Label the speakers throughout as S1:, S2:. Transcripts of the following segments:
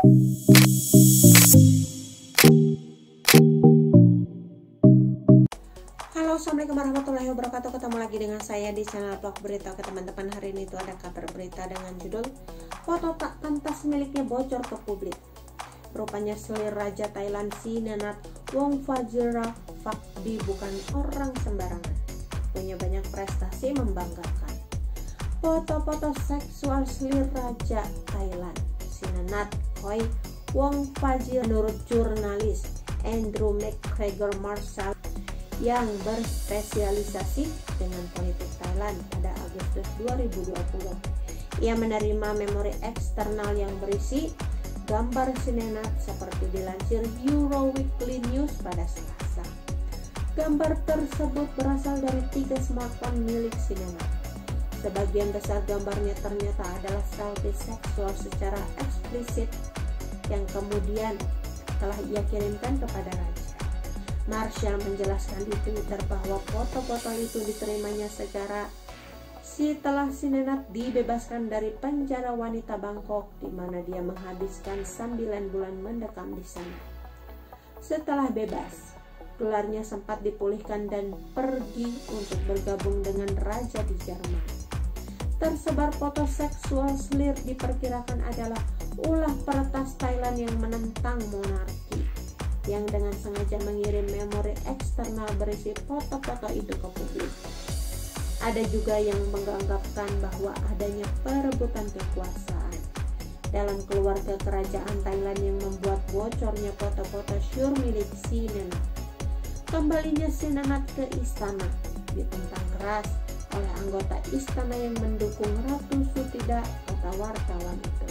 S1: Halo, assalamualaikum warahmatullahi wabarakatuh. Ketemu lagi dengan saya di channel vlog berita. Oke teman-teman, hari ini itu ada kabar berita dengan judul foto tak pantas miliknya bocor ke publik. Rupanya selir Raja Thailand Sinenat Wongfajirapakdi bukan orang sembarangan, punya banyak prestasi membanggakan. Foto-foto seksual selir Raja Thailand Sinenat Wongfajirapakdi menurut jurnalis Andrew McGregor Marshall yang berspesialisasi dengan politik Thailand pada Agustus 2020. Ia menerima memori eksternal yang berisi gambar Sinenat seperti dilansir Euro Weekly News pada Selasa. Gambar tersebut berasal dari 3 smartphone milik Sinenat. Sebagian besar gambarnya ternyata adalah selfie seksual secara eksplisit yang kemudian telah ia kirimkan kepada Raja. Marshall menjelaskan di Twitter bahwa foto-foto itu diterimanya setelah Sinenat dibebaskan dari penjara wanita Bangkok, di mana dia menghabiskan 9 bulan mendekam di sana. Setelah bebas, gelarnya sempat dipulihkan dan pergi untuk bergabung dengan raja di Jerman. Tersebar foto seksual selir diperkirakan adalah ulah peretas Thailand yang menentang monarki, yang dengan sengaja mengirim memori eksternal berisi foto-foto itu ke publik. Ada juga yang menganggapkan bahwa adanya perebutan kekuasaan dalam keluarga kerajaan Thailand yang membuat bocornya foto-foto syur milik Sinenat. Kembalinya Sinenat ke istana ditentang keras oleh anggota istana yang mendukung Ratu Sutida, kata wartawan itu.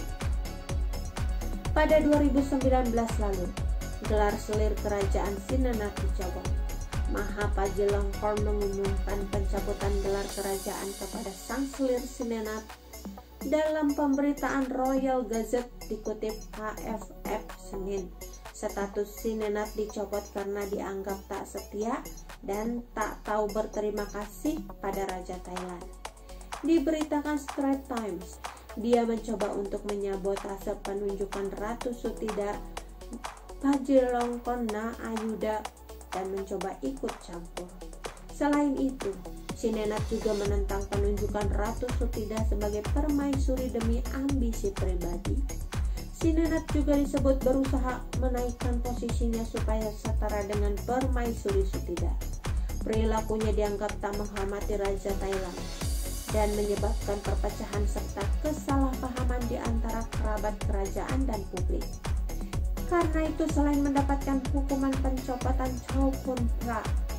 S1: Pada 2019 lalu, gelar selir kerajaan Sinenat dicabut. Mahapajiralongkorn mengumumkan pencabutan gelar kerajaan kepada sang selir Sinenat. Dalam pemberitaan Royal Gazette dikutip HFF Senin, status Sinenat dicopot karena dianggap tak setia dan tak tahu berterima kasih pada Raja Thailand. Diberitakan Straits Times, dia mencoba untuk menyabotase penunjukan Ratu Sutida Vajiralongkorn Ayuda dan mencoba ikut campur. Selain itu, Sinenat juga menentang penunjukan Ratu Sutida sebagai permaisuri demi ambisi pribadi. Sinenat juga disebut berusaha menaikkan posisinya supaya setara dengan permaisuri Sutida. Perilakunya dianggap tak menghormati Raja Thailand dan menyebabkan perpecahan serta kesalahpahaman di antara kerabat kerajaan dan publik. Karena itu, selain mendapatkan hukuman pencopotan Chow Kun Pra